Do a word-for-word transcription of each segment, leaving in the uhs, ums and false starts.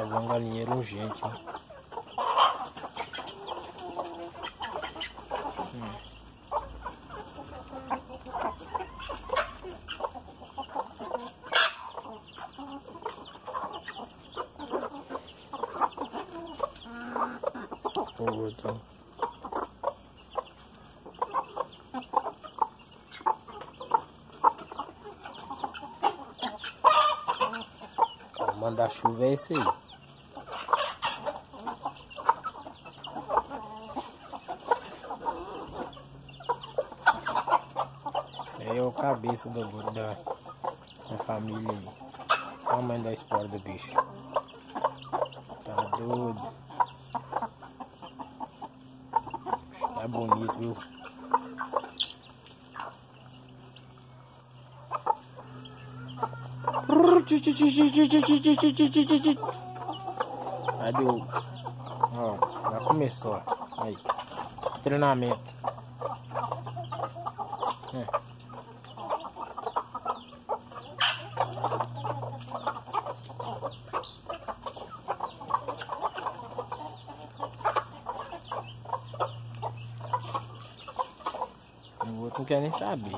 fazer um galinheiro urgente, hein? Hum. Outro. O manda-chuva é esse aí. Esse aí é o cabeça do, da, da família aí. Olha o tamanho da espora do bicho. Tá doido. É bonito, viu? Cadê o... Ó, já começou, ó. Aí. Treinamento. É. O outro não quer nem saber.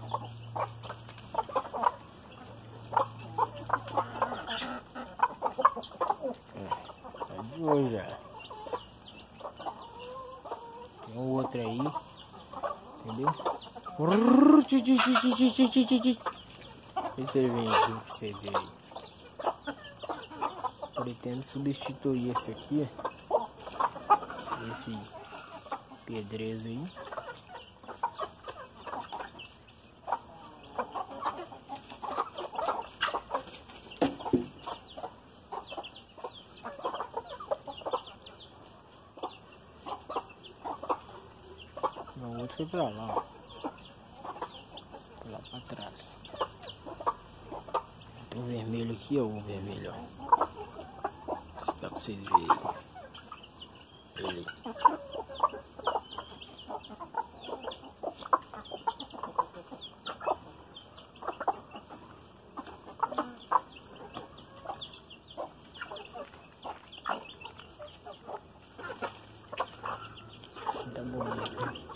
É, tá de olho já. Tem um outro aí, entendeu? Vê se ele vem aqui pra vocês verem aí. Pretendo substituir esse aqui, esse pedreiro aí. O outro foi pra lá, ó. Pra lá pra trás. Tem um vermelho aqui, ó. O vermelho, ó. Se dá pra vocês verem. Ele. Tá bonito.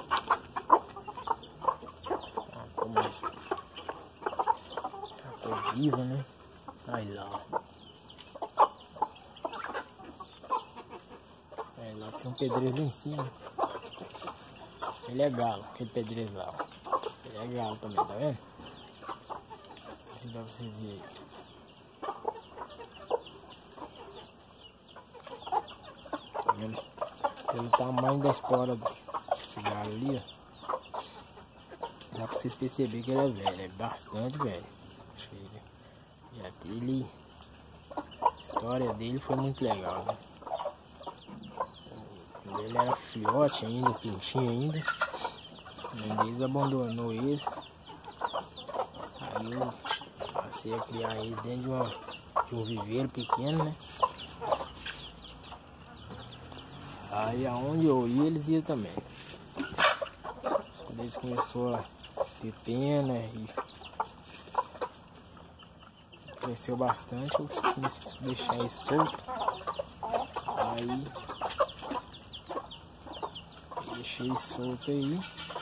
Tá viva, né? Aí lá. Aí lá tem um pedreiro lá em cima. Ele é galo, aquele pedreiro lá, ó. Ele é galo também, tá vendo? Se dá pra vocês verem aí. Tá vendo? Pelo tamanho da espora desse galo ali, ó. Dá pra vocês perceberem que ele é velho, é bastante velho. Já dele, a história dele foi muito legal, né? Quando ele era filhote ainda, pintinho ainda, a mãe deles abandonou eles. Aí eu passei a criar eles dentro de, uma, de um viveiro pequeno, né? Aí aonde eu ia, eles iam também. Quando eles começaram a ter pena e cresceu bastante, eu comecei a deixar ele solto. Aí deixei ele solto aí.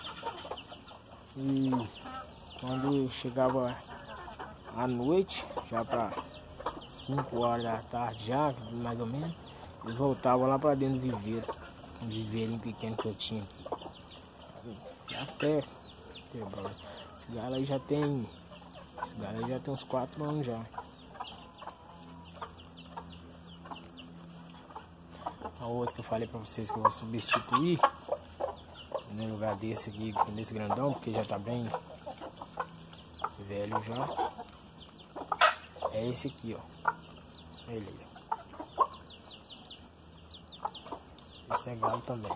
E quando eu chegava à noite, já para cinco horas da tarde já, mais ou menos, eles voltavam lá para dentro do viveiro. Um viveirinho pequeno que eu tinha aqui. Até quebrou. Esse galo aí já tem. Esse galo aí já tem uns quatro anos já. A outra que eu falei pra vocês que eu vou substituir no lugar desse aqui, desse grandão, porque já tá bem velho já. É esse aqui, ó. Ele aí, ó. Esse é galo também.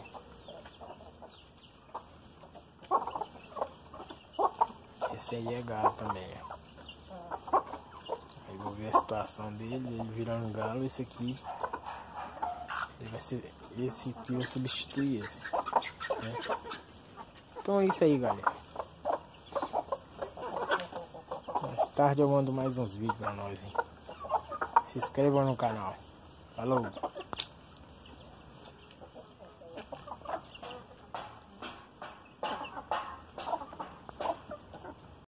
Esse aí é galo também, ó. Aí vou ver a situação dele, ele virando galo. Esse aqui, ele vai ser, esse aqui eu substituir esse, né? Então é isso aí, galera. Mais tarde eu mando mais uns vídeos pra nós, hein? Se inscrevam no canal. Falou!